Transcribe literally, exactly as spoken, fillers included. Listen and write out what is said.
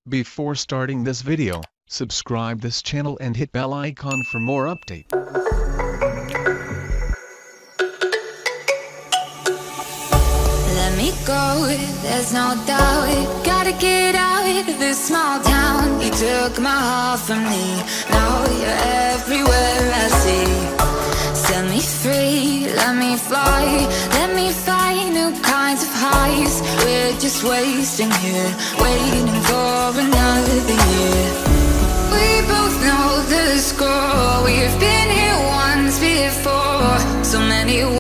Before starting this video, subscribe this channel and hit bell icon for more update. Let me go, there's no doubt. Gotta get out of this small town. You took my heart from me, now you're everywhere I see. Set me free, let me fly. Let me find new kinds of highs. We're just wasting here, waiting for another year. We both know the score.